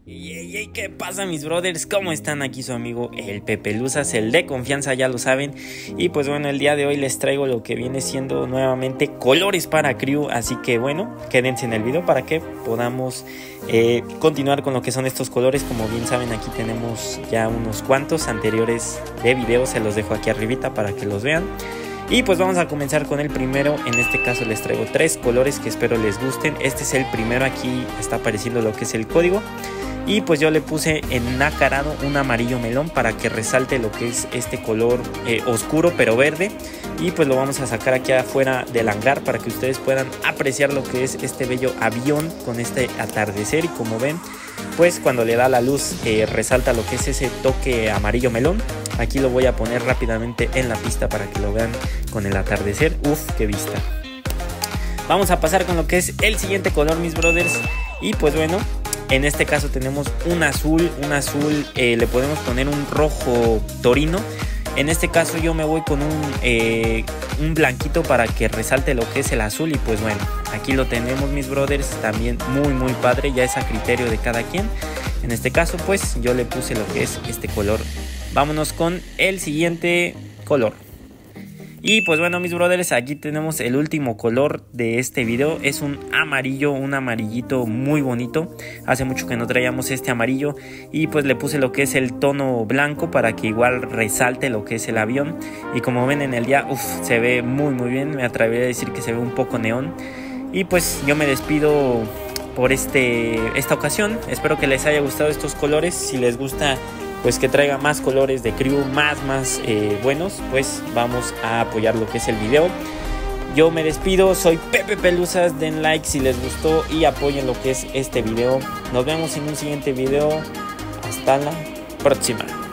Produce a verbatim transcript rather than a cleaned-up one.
Hey, hey, ¿qué pasa, mis brothers? ¿Cómo están? Aquí su amigo el Pepeluzas, el de confianza, ya lo saben. Y pues bueno, el día de hoy les traigo lo que viene siendo nuevamente colores para Crew. Así que bueno, quédense en el video para que podamos eh, continuar con lo que son estos colores. Como bien saben, aquí tenemos ya unos cuantos anteriores de video, se los dejo aquí arribita para que los vean. Y pues vamos a comenzar con el primero. En este caso les traigo tres colores que espero les gusten. Este es el primero, aquí está apareciendo lo que es el código. Y pues yo le puse ennacarado un amarillo melón para que resalte lo que es este color eh, oscuro pero verde. Y pues lo vamos a sacar aquí afuera del hangar para que ustedes puedan apreciar lo que es este bello avión con este atardecer. Y como ven, pues cuando le da la luz eh, resalta lo que es ese toque amarillo melón. Aquí lo voy a poner rápidamente en la pista para que lo vean con el atardecer. Uf, qué vista. Vamos a pasar con lo que es el siguiente color, mis brothers. Y pues bueno, en este caso tenemos un azul, un azul, eh, le podemos poner un rojo torino. En este caso yo me voy con un, eh, un blanquito para que resalte lo que es el azul. Y pues bueno, aquí lo tenemos, mis brothers, también muy muy padre, ya es a criterio de cada quien. En este caso pues yo le puse lo que es este color. Vámonos con el siguiente color. Y pues bueno, mis brothers, aquí tenemos el último color de este video. Es un amarillo, un amarillito muy bonito. Hace mucho que no traíamos este amarillo. Y pues le puse lo que es el tono blanco para que igual resalte lo que es el avión. Y como ven en el día, uff, se ve muy muy bien. Me atrevería a decir que se ve un poco neón. Y pues yo me despido por este, esta ocasión. Espero que les haya gustado estos colores. Si les gusta, pues que traiga más colores de Crew, más, más eh, buenos, pues vamos a apoyar lo que es el video. Yo me despido, soy Pepe Peluzas, den like si les gustó y apoyen lo que es este video. Nos vemos en un siguiente video, hasta la próxima.